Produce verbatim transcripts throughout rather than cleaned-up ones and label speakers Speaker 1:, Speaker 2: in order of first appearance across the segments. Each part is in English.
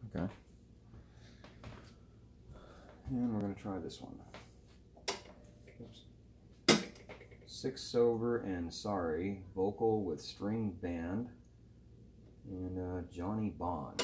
Speaker 1: Okay. And we're going to try this one. Oops. Six Sober and Sorry, vocal with string band, and uh, Johnny Bond.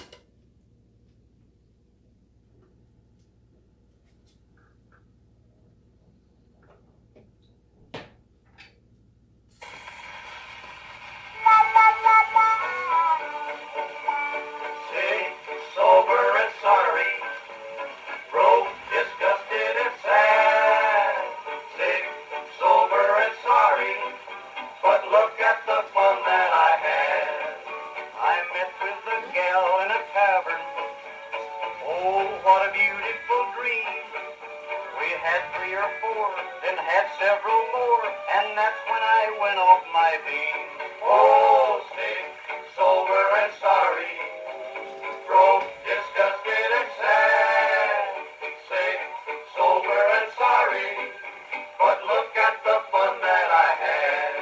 Speaker 2: What a beautiful dream. We had three or four, then had several more, and that's when I went off my beam. Oh, sick, sober and sorry, broke, disgusted and sad. Sick, sober and sorry, but look at the fun that I had.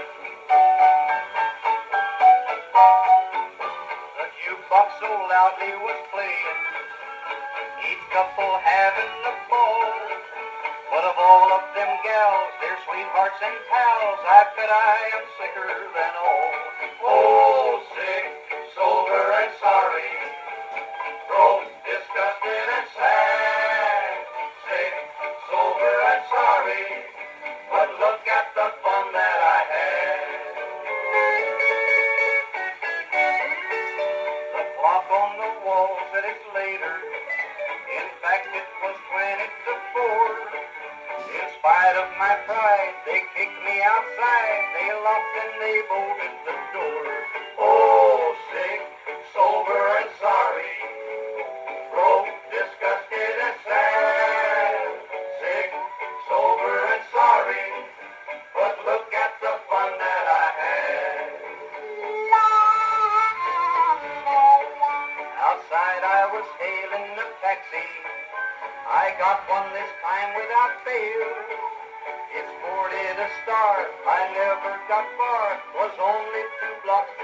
Speaker 2: The jukebox so loudly was playing, each couple having a ball. But of all of them gals, their sweethearts and pals, I bet I am sicker than all. Oh, sick, sober and sorry, broke, disgusted and sad. Sick, sober and sorry, but look at the fun that I had. The clock on the wall said it's later. In fact, it was twenty to four. In spite of my pride, they kicked me outside. They locked and they bolted the door. Oh, sick, sober and sorry, broke, disgusted and sad. Sick, sober and sorry, but look at the fun that I had. Outside I was hailing a taxi. I got one this time without fail. It sported a star. I never got far. Was only two blocks